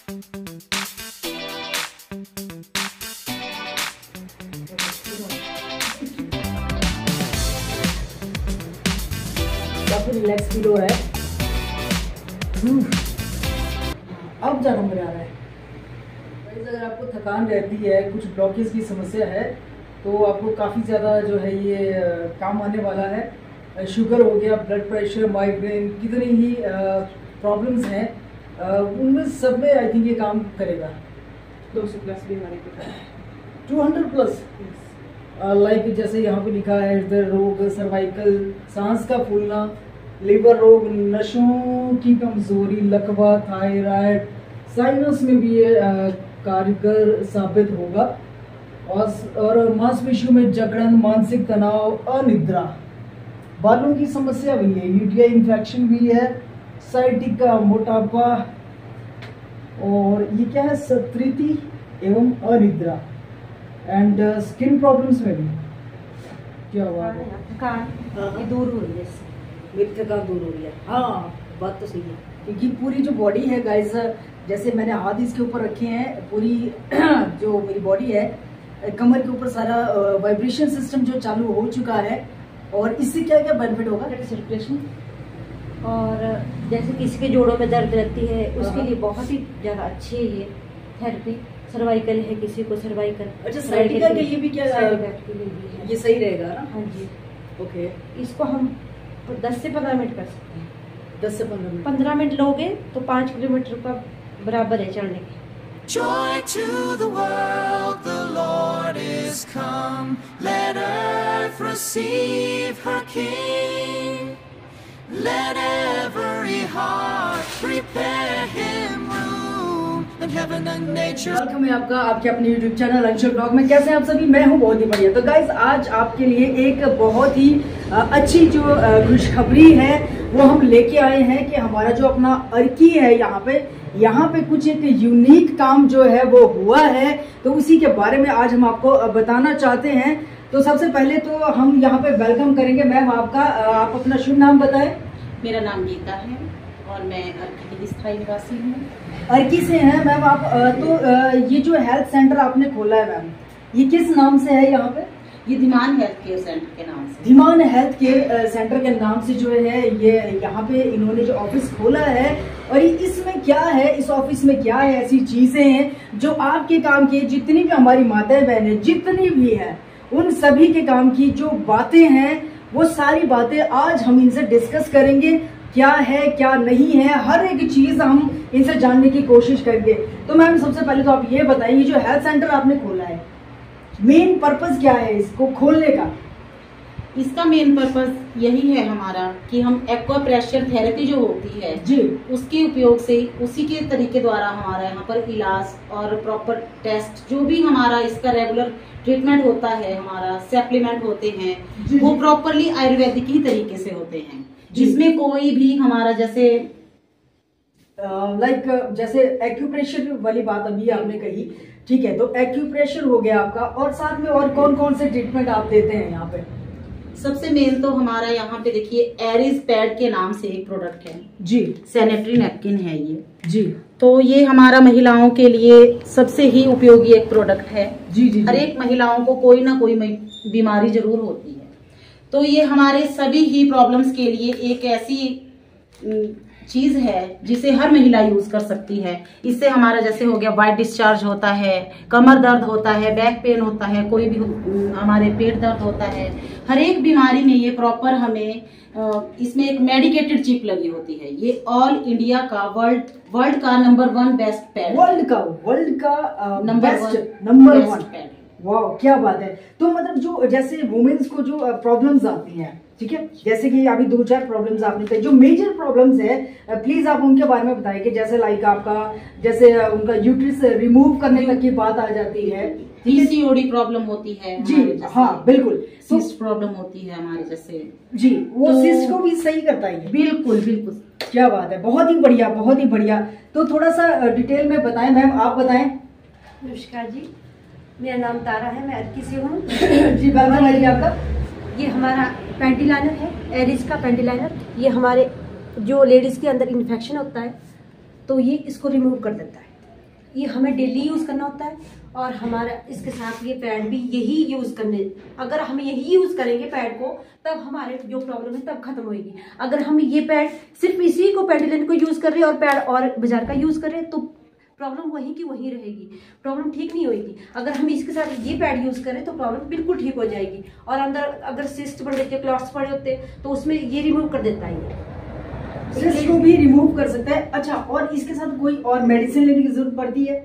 काफी relax feel हो रहा है। अब ज्यादा मजा आ रहा है। अगर आपको थकान रहती है, कुछ ब्लॉकेज की समस्या है, तो आपको काफ़ी ज़्यादा जो है ये काम आने वाला है। शुगर हो गया, ब्लड प्रेशर, माइग्रेन, कितनी ही प्रॉब्लम्स हैं, उनमें सब में आई थिंक ये काम करेगा। 200 प्लस बीमारी के 200 प्लस लाइक जैसे यहाँ पे लिखा है हृदय रोग, सर्वाइकल, सांस का फूलना, लीवर रोग, नसों की कमजोरी, लकवा, थायराइड, साइनस में भी ये कारगर साबित होगा। और मांसपेशियों में जकड़न, मानसिक तनाव, अनिद्रा, बालों की समस्या भी है, यूटीआई इन्फेक्शन भी है, साइटिका, मोटापा, और ये क्या है, सत्रिति एवं अनिद्रा, एंड स्किन प्रॉब्लम्स में भी क्या हुआ है, थकान ये दूर हो रही है, मेरी थकान दूर हो रही है। हाँ, बात तो सही है, क्योंकि पूरी जो बॉडी है गाइस, जैसे मैंने हाथ इसके ऊपर रखे हैं, पूरी जो मेरी बॉडी है, कमर के ऊपर सारा वाइब्रेशन सिस्टम जो चालू हो चुका है। और इससे क्या क्या बेनिफिट होगा, सर्कुलेशन, और जैसे किसी के जोड़ों में दर्द रहती है उसके लिए बहुत ही ज़्यादा अच्छी है ये थेरेपी। सर्वाइकल है किसी को, सर्वाइकल, अच्छा साइटिका के लिए भी क्या के लिए भी है, ये सही रहेगा ना? हाँ जी। ओके, इसको हम 10 से 15 मिनट कर सकते हैं। 10 से 15 मिनट 15 मिनट लोगे तो 5 किलोमीटर का बराबर है चढ़ने के। Joy to the world, the Lord is come. Let earth receive her King. Let every heart prepare him room. And heaven and nature. Welcome है आपका आपके अपने YouTube चैनल अंशुल ब्लॉग में। कैसे हैं आप सभी? मैं हूं बहुत ही बढ़िया। तो गाइज आज आपके लिए एक बहुत ही अच्छी जो खुशखबरी है वो हम लेके आए हैं कि हमारा जो अपना अर्की है यहाँ पे कुछ एक यूनिक काम जो है वो हुआ है, तो उसी के बारे में आज हम आपको बताना चाहते हैं। तो सबसे पहले तो हम यहाँ पे वेलकम करेंगे मैम आपका। आप अपना शुभ नाम बताएं। मेरा नाम गीता है और मैं अर्की की स्थायी निवासी हूँ। अर्की से हैं मैम आप। तो ये जो हेल्थ सेंटर आपने खोला है मैम, ये किस नाम से है यहाँ पे? ये धीमान हेल्थ केयर सेंटर के नाम से। धीमान हेल्थ केयर सेंटर के नाम से जो है ये यहाँ पे इन्होंने जो ऑफिस खोला है, और इसमें क्या है, इस ऑफिस में क्या है, ऐसी चीजें हैं जो आपके काम की, जितनी भी हमारी माताएं बहनें जितनी भी हैं, उन सभी के काम की जो बातें हैं वो सारी बातें आज हम इनसे डिस्कस करेंगे। क्या है क्या नहीं है, हर एक चीज हम इनसे जानने की कोशिश करेंगे। तो मैम सबसे पहले तो आप ये बताइए, जो हेल्थ सेंटर आपने खोला है, मेन पर्पस क्या है इसको खोलने का? इसका मेन पर्पस यही है हमारा कि हम एक्वा प्रेशर थेरेपी जो होती है जी, उसके उपयोग से, उसी के तरीके द्वारा हमारा यहाँ पर इलाज और प्रॉपर टेस्ट, जो भी हमारा इसका रेगुलर ट्रीटमेंट होता है, हमारा सप्लीमेंट होते हैं, वो प्रॉपरली आयुर्वेदिक ही तरीके से होते हैं, जिसमें कोई भी हमारा जैसे जैसे एक्यूप्रेशर वाली बात अभी आपने कही, ठीक है, तो एक्यूप्रेशर हो गया आपका, और साथ में और कौन कौन से ट्रीटमेंट आप देते हैं यहाँ पे? सबसे मेन तो हमारा यहाँ पे देखिए एरिज पैड के नाम से एक प्रोडक्ट है जी, सैनिटरी नैपकिन है ये जी। तो ये हमारा महिलाओं के लिए सबसे ही उपयोगी एक प्रोडक्ट है। जी जी, हर एक महिलाओं को कोई ना कोई बीमारी जरूर होती है, तो ये हमारे सभी ही प्रॉब्लम्स के लिए एक ऐसी चीज है जिसे हर महिला यूज कर सकती है। इससे हमारा जैसे हो गया वाइट डिस्चार्ज होता है, कमर दर्द होता है, बैक पेन होता है, कोई भी हमारे पेट दर्द होता है, हर एक बीमारी में ये प्रॉपर हमें इसमें एक मेडिकेटेड चिप लगी होती है। ये ऑल इंडिया का वर्ल्ड का नंबर 1 बेस्ट पैड, वर्ल्ड का नंबर 1 पैड। वाह, क्या बात है। तो मतलब जो जैसे वुमेन्स को जो प्रॉब्लम्स आती हैं, ठीक है, जैसे कि अभी 2-4 प्रॉब्लम्स आपने कही, जो मेजर प्रॉब्लम्स है प्लीज आप उनके बारे में बताइए। कि जैसे लाइक आपका जैसे उनका यूट्रिस रिमूव करने तक की बात आ जाती है, पीसीओडी प्रॉब्लम होती है जी, हाँ बिल्कुल, सिस्ट प्रॉब्लम होती है हमारे जैसे जी, वो सिस्ट को भी सही करता है। बिल्कुल बिल्कुल, क्या बात है, बहुत ही बढ़िया, बहुत ही बढ़िया। तो थोड़ा सा डिटेल में बताएं मैम, आप बताएं। नमस्कार जी, मेरा नाम तारा है, मैं अर्की से हूँ। जी वेलकम है जी आपका। ये हमारा पैंटी लाइनर है, एरिज का पैंटी लाइनर। ये हमारे जो लेडीज के अंदर इन्फेक्शन होता है तो ये इसको रिमूव कर देता है। ये हमें डेली यूज़ करना होता है, और हमारा इसके साथ ये पैड भी यही यूज़ करने, अगर हम यही यूज़ करेंगे पैड को, तब हमारे जो प्रॉब्लम है तब खत्म होगी। अगर हम ये पैड सिर्फ इसी को पेंटिलिन को यूज़ कर रहे हैं और पैड और बाजार का यूज़ कर रहे हैं, तो प्रॉब्लम वहीं की वहीं रहेगी, प्रॉब्लम ठीक नहीं होगी। अगर हम इसके साथ ये पैड यूज़ करें तो प्रॉब्लम बिल्कुल ठीक हो जाएगी। और अंदर अगर सिस्ट पड़े होते, क्लॉट्स पड़े होते, तो उसमें ये रिमूव कर देता है, ये सिस्ट को भी रिमूव कर सकता है। अच्छा, और इसके साथ कोई और मेडिसिन लेने की जरूरत पड़ती है?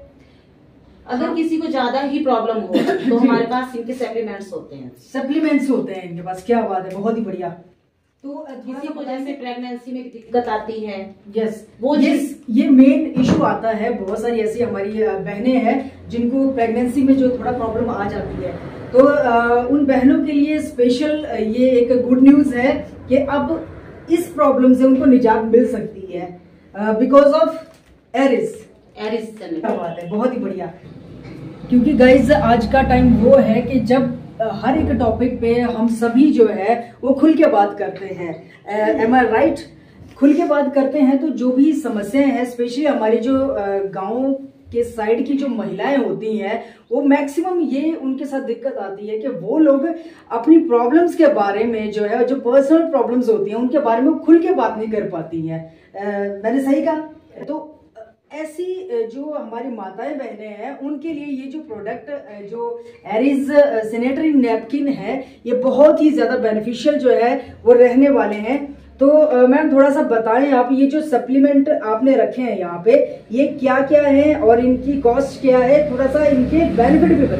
अगर किसी को ज्यादा ही प्रॉब्लम हो तो हमारे पास इनके सप्लीमेंट्स होते हैं। सप्लीमेंट्स होते हैं इनके पास, क्या बात है, बहुत ही बढ़िया। तो किसी को जैसे प्रेगनेंसी में दिक्कत आती है, यस, वो ये मेन इशू आता है। बहुत सारी ऐसी हमारी बहनें हैं जिनको प्रेगनेंसी में जो थोड़ा प्रॉब्लम आ जाती है, तो उन बहनों के लिए स्पेशल ये एक गुड न्यूज है कि अब इस प्रॉब्लम से उनको निजात मिल सकती है बिकॉज ऑफ एरिस। क्या बात है, बहुत ही बढ़िया। क्योंकि गाइज आज का टाइम वो है कि जब हर एक टॉपिक पे हम सभी जो है वो खुल के बात करते हैं। Am I right? खुल के बात करते हैं तो जो भी समस्याएं हैं, स्पेशली हमारी जो गाँव के साइड की जो महिलाएं होती हैं, वो मैक्सिमम ये उनके साथ दिक्कत आती है कि वो लोग अपनी प्रॉब्लम्स के बारे में जो है, जो पर्सनल प्रॉब्लम्स होती हैं उनके बारे में खुल के बात नहीं कर पाती हैं। मैंने सही कहा? तो ऐसी जो हमारी माताएं बहनें हैं उनके लिए ये जो प्रोडक्ट जो एरिस सैनिटरी नैपकिन है, ये बहुत ही ज्यादा बेनिफिशियल जो है वो रहने वाले हैं। तो मैम थोड़ा सा बताएं आप, ये जो सप्लीमेंट आपने रखे हैं यहाँ पे, ये क्या क्या है और इनकी कॉस्ट क्या है, थोड़ा सा इनके बेनिफिट भी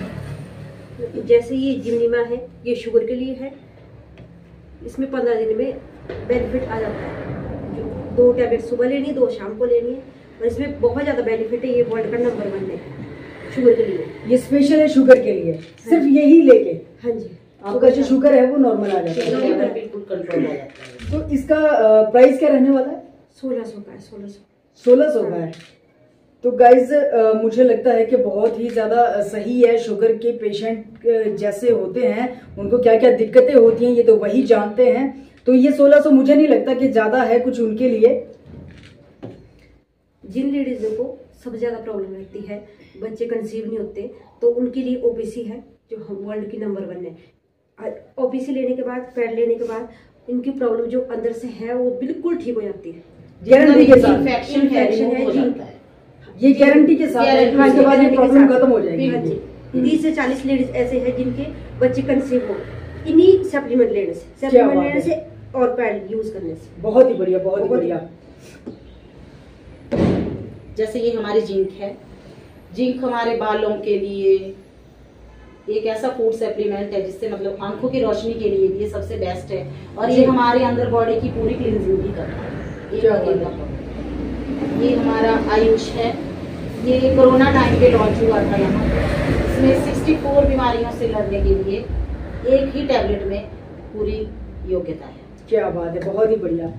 बताएं। जैसे ये जिमनीमा है, ये शुगर के लिए है, इसमें 15 दिन में बेनिफिट आ जाता है। 2 टैबलेट सुबह लेनी है, 2 शाम को लेनी है, और इसमें बहुत ज्यादा बेनिफिट है। ये वर्ल्ड का नंबर 1 है शुगर के लिए, ये स्पेशल है शुगर के लिए। सिर्फ यही लेके? हाँ जी, आपका जो शुगर है वो नॉर्मल आ जाता है, बिल्कुल कंट्रोल आ जाता है। तो इसका प्राइस क्या रहने वाला है? 1600 का है। 1600 का है। तो गाइज मुझे लगता है कि बहुत ही ज्यादा सही है। शुगर के पेशेंट जैसे होते हैं उनको क्या क्या दिक्कतें होती हैं ये तो वही जानते हैं। तो ये 1600 मुझे नहीं लगता कि ज्यादा है कुछ उनके लिए। जिन लेडीजों को सबसे ज्यादा प्रॉब्लम रहती है, बच्चे कंसीव नहीं होते, तो उनके लिए ओबीसी है जो वर्ल्ड की नंबर 1 है। ओबीसी लेने के बाद, पैड लेने के बाद इनकी प्रॉब्लम जो अंदर से है वो बिल्कुल ठीक हो जाती है। गारंटी के साथ इन्फेक्शन है, ये गारंटी के साथ है, इसके बाद ये प्रॉब्लम खत्म हो जाएगी। हाँ जी, 30 से 40 लेडीज ऐसे हैं जिनके बच्चे कंसीव हो इन्हीं सप्लीमेंट लेने से और पैड यूज करने से। बहुत ही बढ़िया, बहुत ही बढ़िया। जैसे ये हमारी जिंक है, जिंक हमारे बालों के लिए एक ऐसा फूड सप्लीमेंट है जिससे मतलब आंखों की रोशनी के लिए ये सबसे बेस्ट है, और ये हमारे अंदर बॉडी की पूरी क्लींजिंग भी करता है। ये हमारा आयुष है, ये कोरोना टाइम पे लॉन्च हुआ था यहाँ पे। इसमें 64 बीमारियों से लड़ने के लिए एक ही टैबलेट में पूरी योग्यता है। क्या बात है, बहुत ही बढ़िया।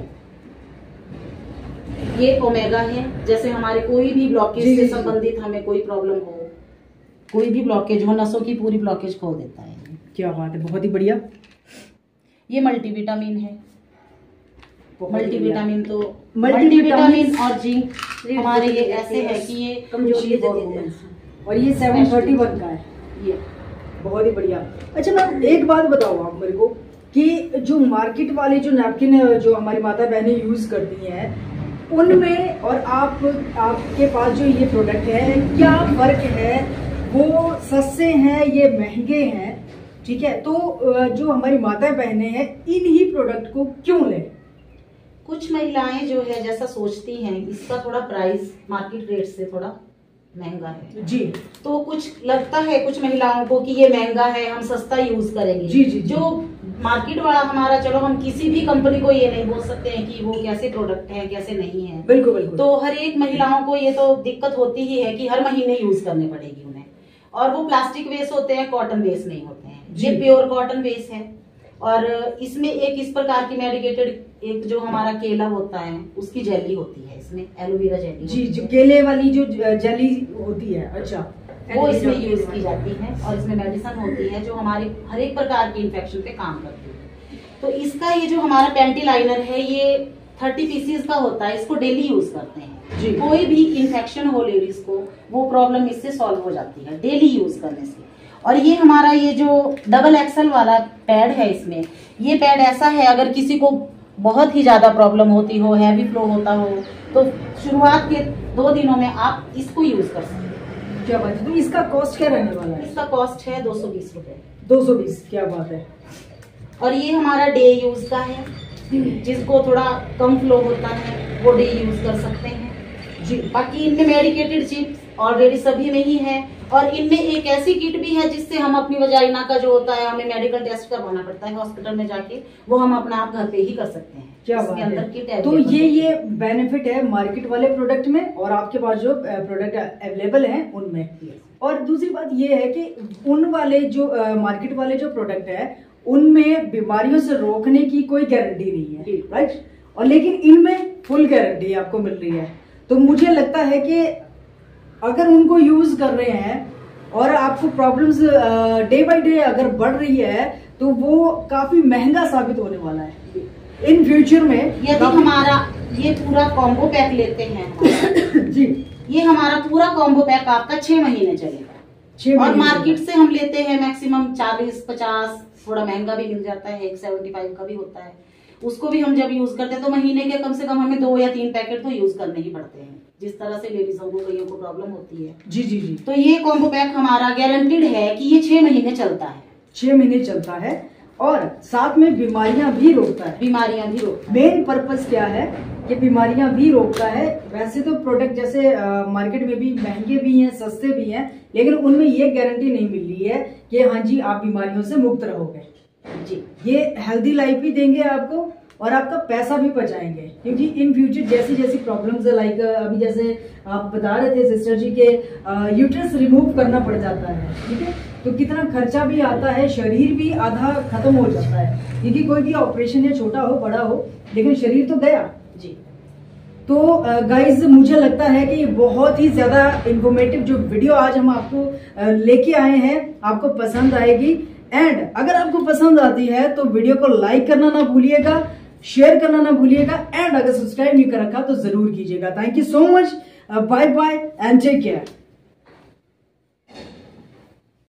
ये ओमेगा है, जैसे हमारे कोई भी ब्लॉकेज से संबंधित हमें कोई प्रॉब्लम हो, कोई भी ब्लॉकेज हो, नसों की पूरी ब्लॉकेज खोल देता है। क्या बात है, बहुत ही बढ़िया। ये मल्टीविटामिन है। मल्टीविटामिन तो मल्टीविटामिन और जिंक हमारे ये ऐसे है कि ये कमजोरी और ये 731 का है। ये बहुत ही बढ़िया। अच्छा मैम एक बात बताओ आप मेरे को कि जो मार्केट वाले जो नैपकिन जो हमारी माता बहनें यूज करती हैं उनमें और आपके पास जो ये प्रोडक्ट है, क्या फर्क है? वो सस्ते हैं, ये महंगे हैं, ठीक है? तो जो हमारी माता बहनें हैं इन ही प्रोडक्ट को क्यों लें? कुछ महिलाएं जो है जैसा सोचती हैं इसका थोड़ा प्राइस मार्केट रेट से थोड़ा महंगा है जी, तो कुछ लगता है कुछ महिलाओं को कि ये महंगा है, हम सस्ता यूज करेंगे। जी जी, जो मार्केट वाला हमारा, चलो हम किसी भी कंपनी को ये नहीं बोल सकते हैं कि वो कैसे प्रोडक्ट है कैसे नहीं है। बिल्कुल बिल्कुल। तो हर एक महिलाओं को ये तो दिक्कत होती ही है कि हर महीने यूज करनी पड़ेगी उन्हें, और वो प्लास्टिक बेस होते हैं, कॉटन बेस नहीं होते हैं। ये प्योर कॉटन बेस है, और इसमें एक इस प्रकार की मेडिकेटेड एक जो हमारा केला होता है उसकी जेली होती है, इसमें एलोवेरा जेली जी, जो केले वाली जो जेली होती है, अच्छा, वो इसमें यूज की जाती है, और इसमें मेडिसिन होती है जो हमारे हर एक प्रकार के इन्फेक्शन पे काम करती है। तो इसका ये जो हमारा पेंटी लाइनर है ये 30 पीसीज का होता है, इसको डेली यूज करते हैं जी। कोई भी इन्फेक्शन हो लेडीज को वो प्रॉब्लम इससे सॉल्व हो जाती है डेली यूज करने से। और ये हमारा ये जो डबल एक्सल वाला पैड है, इसमें ये पैड ऐसा है अगर किसी को बहुत ही ज्यादा प्रॉब्लम होती हो, हैवी फ्लो होता हो, तो शुरुआत के 2 दिनों में आप इसको यूज कर सकते हैं। क्या बात है। तो इसका कॉस्ट क्या रहने वाला है? इसका कॉस्ट है 220 रुपए। 220, क्या बात है। और ये हमारा डे यूज का है, जिसको थोड़ा कम फ्लो होता है वो डे यूज कर सकते हैं जी। बाकी इनमें मेडिकेटेड चिप्स ऑलरेडी सभी में ही है, और इनमें एक ऐसी किट भी है जिससे हम अपनी वजाइना का जो होता है हमें मेडिकल टेस्ट करवाना पड़ता है हॉस्पिटल में जाके, वो हम अपना आप घर पे ही कर सकते हैं। क्या इसके बात अंदर है। किट तो ये बेनिफिट है मार्केट वाले प्रोडक्ट में और आपके पास जो प्रोडक्ट अवेलेबल हैं उनमें। और दूसरी बात ये है कि उन वाले जो मार्केट वाले जो प्रोडक्ट है उनमें बीमारियों से रोकने की कोई गारंटी नहीं है, राइट। और लेकिन इनमें फुल गारंटी आपको मिल रही है। तो मुझे लगता है कि अगर उनको यूज कर रहे हैं और आपको प्रॉब्लम्स डे बाय डे अगर बढ़ रही है तो वो काफी महंगा साबित होने वाला है इन फ्यूचर में। यदि हमारा ये पूरा कॉम्बो पैक लेते हैं जी, ये हमारा पूरा कॉम्बो पैक आपका 6 महीने चलेगा। 6 और महीने मार्केट से हम लेते हैं मैक्सिमम 40-50, थोड़ा महंगा भी मिल जाता है, 175 का भी होता है। उसको भी हम जब यूज करते हैं तो महीने के कम से कम हमें 2 या 3 पैकेट तो यूज करने ही पड़ते हैं, जिस तरह से लेडीजों को कईयों को प्रॉब्लम होती है। जी जी जी। तो ये कॉम्बो पैक हमारा गारंटीड है कि ये 6 महीने चलता है। 6 महीने चलता है और साथ में बीमारियां भी रोकता है। बीमारियां भी रोकता है। मेन पर्पस क्या है कि बीमारियां भी रोकता है। वैसे तो प्रोडक्ट जैसे मार्केट में भी महंगे भी हैं, सस्ते भी हैं, लेकिन उनमें ये गारंटी नहीं मिल रही है कि हाँ जी आप बीमारियों से मुक्त रहोगे। जी, ये हेल्दी लाइफ भी देंगे आपको और आपका पैसा भी बचाएंगे, क्योंकि इन फ्यूचर जैसी जैसी प्रॉब्लम्स है, लाइक अभी जैसे आप बता रहे थे सिस्टर जी के यूट्रस रिमूव करना पड़ जाता है, ठीक है, तो कितना खर्चा भी आता है, शरीर भी आधा खत्म हो जाता है, क्योंकि कोई भी ऑपरेशन है छोटा हो बड़ा हो लेकिन शरीर तो गया जी। तो गाइज मुझे लगता है कि ये बहुत ही ज्यादा इंफॉर्मेटिव जो वीडियो आज हम आपको लेके आए हैं आपको पसंद आएगी। एंड अगर आपको पसंद आती है तो वीडियो को लाइक करना ना भूलिएगा, शेयर करना ना भूलिएगा, एंड अगर सब्सक्राइब नहीं कर रखा तो जरूर कीजिएगा। Thank you so much, bye bye and take care.